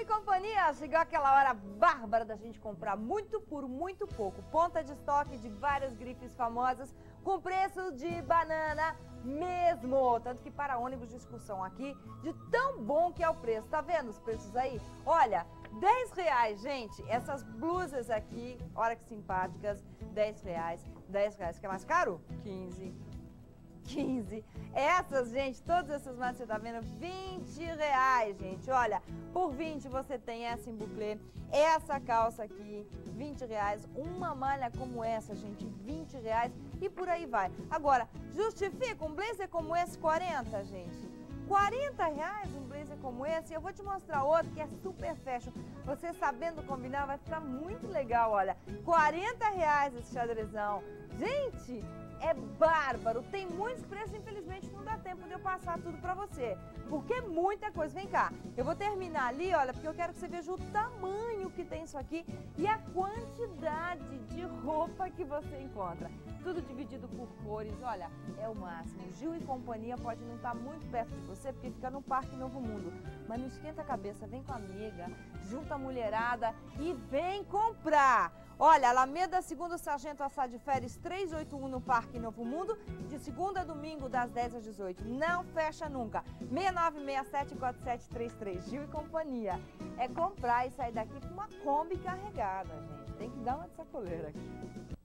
Companhia, chegou aquela hora bárbara da gente comprar muito por muito pouco. Ponta de estoque de várias grifes famosas com preço de banana mesmo. Tanto que para ônibus de excursão aqui, de tão bom que é o preço. Tá vendo os preços aí? Olha, R$10, gente. Essas blusas aqui, olha que simpáticas, R$10. R$10. Quer mais caro? 15. Essas, gente, todas essas marcas você tá vendo, R$20, gente. Olha, por 20 você tem essa em buclê, essa calça aqui, R$20. Uma malha como essa, gente, R$20 e por aí vai. Agora, justifica um blazer como esse, 40, gente? R$40 um blazer como esse. Eu vou te mostrar outro que é super fashion. Você sabendo combinar vai ficar muito legal, olha. R$40 esse xadrezão. Gente, é bárbaro, tem muitos preços, infelizmente não dá tempo de eu passar tudo pra você, porque é muita coisa. Vem cá, eu vou terminar ali, olha, porque eu quero que você veja o tamanho que tem isso aqui e a quantidade de roupa que você encontra. Tudo dividido por cores, olha, é o máximo. Gil e Companhia pode não estar muito perto de você, porque fica no Parque Novo Mundo, mas não esquenta a cabeça, vem com a amiga, junta a mulherada e vem comprar. Olha, Alameda, segundo Sargento Assad Férez, 381 no Parque Novo Mundo, de segunda a domingo, das 10 às 18. Não fecha nunca. 69674733, Gil e Companhia. É comprar e sair daqui com uma Kombi carregada, gente. Tem que dar uma de sacoleira aqui.